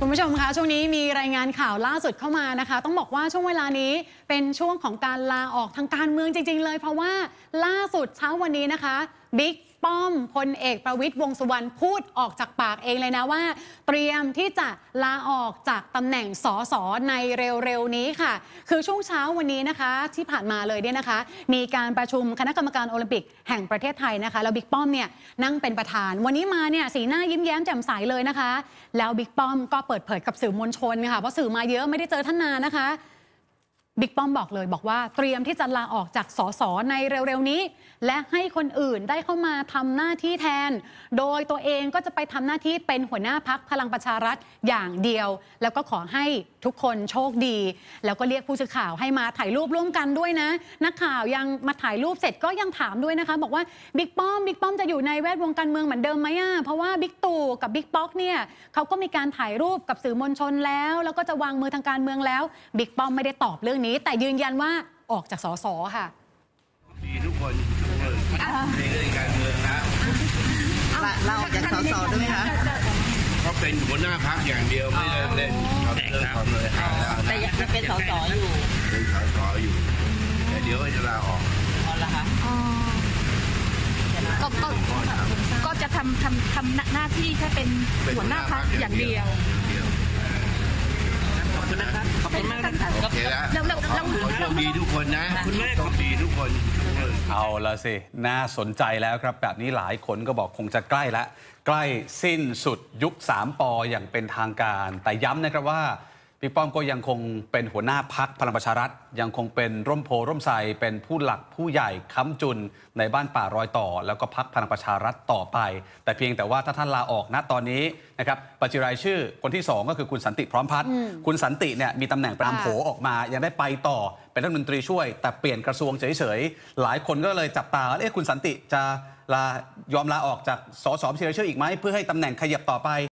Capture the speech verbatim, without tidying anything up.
คุณผู้ชมคะช่วงนี้มีรายงานข่าวล่าสุดเข้ามานะคะต้องบอกว่าช่วงเวลานี้เป็นช่วงของการลาออกทางการเมืองจริงๆเลยเพราะว่าล่าสุดเช้าวันนี้นะคะบิ๊กป้อมพลเอกประวิตรวงษ์สุวรรณพูดออกจากปากเองเลยนะว่าเตรียมที่จะลาออกจากตำแหน่งสสในเร็วๆนี้ค่ะคือช่วงเช้าวันนี้นะคะที่ผ่านมาเลยเนี่ยนะคะมีการประชุมคณะกรรมการโอลิมปิกแห่งประเทศไทยนะคะแล้วบิ๊กป้อมเนี่ยนั่งเป็นประธานวันนี้มาเนี่ยสีหน้ายิ้มแย้มแจ่มใสเลยนะคะแล้วบิ๊กป้อมก็เปิดเผยกับสื่อมวลชนค่ะเพราะสื่อมาเยอะไม่ได้เจอท่านนานนะคะบิ๊กป้อมบอกเลยบอกว่าเตรียมที่จะลาออกจากสสในเร็วๆนี้และให้คนอื่นได้เข้ามาทำหน้าที่แทนโดยตัวเองก็จะไปทำหน้าที่เป็นหัวหน้าพรรคพลังประชารัฐอย่างเดียวแล้วก็ขอให้ทุกคนโชคดีแล้วก็เรียกผู้สื่อข่าวให้มาถ่ายรูปร่วมกันด้วยนะนักข่าวยังมาถ่ายรูปเสร็จก็ยังถามด้วยนะคะบอกว่าบิ๊กป้อมบิ๊กป้อมจะอยู่ในแวดวงการเมืองเหมือนเดิมไหมอ่ะเพราะว่าบิ๊กตู่กับบิ๊กป๊อกเนี่ยเขาก็มีการถ่ายรูปกับสื่อมวลชนแล้วแล้วก็จะวางมือทางการเมืองแล้วบิ๊กป้อมไม่ได้ตอบเรื่องนี้แต่ยืนยันว่าออกจากสสค่ะดีทุกคนในเรื่องการเมืองนะเราออกจากสสด้วยไหมคะก็เป็นหัวหน้าพรรคอย่างเดียวไม่ได้เล่นเรื่องความเลยแต่ยังเป็นสสอยู่เป็นสสอยู่แต่เดี๋ยวจะลาออกอ๋อเหรอคะก็ก็ก็จะทำทำทำหน้าที่แค่เป็นหัวหน้าพรรคอย่างเดียวขอบคุณนะครับขอบคุณมากนะคะโอเคแล้วแล้วแล้วขอโชคดีทุกคนนะคุณแม่โชคดีทุกคนเอาละสิน่าสนใจแล้วครับแบบนี้หลายคนก็บอกคงจะใกล้แล้วใกล้สิ้นสุดยุคสามปอย่างเป็นทางการแต่ย้ำนะครับว่าบิ๊กป้อมก็ยังคงเป็นหัวหน้าพรรคพลังประชารัฐยังคงเป็นร่มโพร่มไทรเป็นผู้หลักผู้ใหญ่ค้ำจุนในบ้านป่ารอยต่อแล้วก็พรรคพลังประชารัฐต่อไปแต่เพียงแต่ว่าถ้าท่านลาออกณตอนนี้นะครับบัญชีรายชื่อคนที่สองก็คือคุณสันติพร้อมพัฒน์คุณสันติเนี่ยมีตำแหน่งตามโผออกมายังได้ไปต่อเป็นรัฐมนตรีช่วยแต่เปลี่ยนกระทรวงเฉยๆหลายคนก็เลยจับตาเอ๊ะคุณสันติจะลายอมลาออกจากสสบัญชีรายชื่ออีกไหมเพื่อให้ตำแหน่งขยับต่อไป